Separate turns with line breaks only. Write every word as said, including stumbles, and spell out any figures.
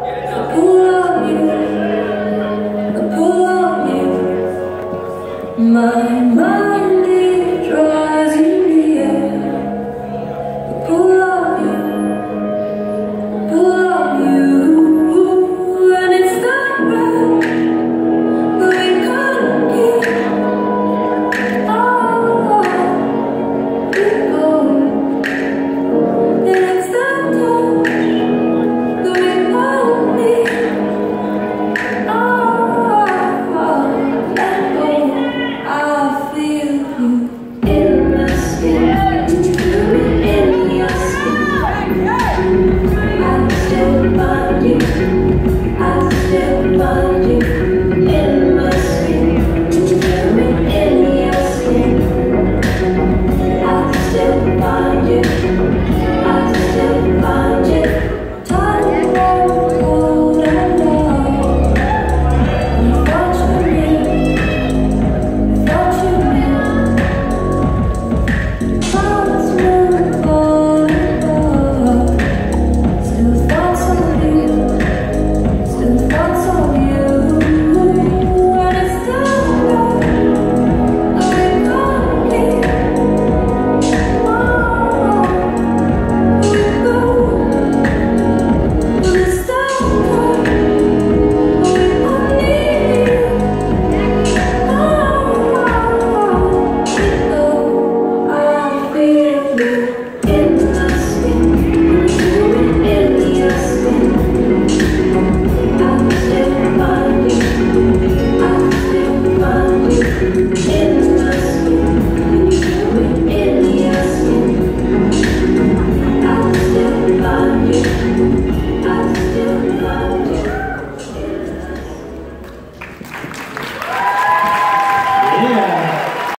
I pull on you, I pull on you. My mind it draws in the air. I pull on you, I pull on you, and it's not right, but we can't get all people. And it's not touch that we won't need. Oh, let go. I feel you in my skin, in your skin. I still find you, I still find you.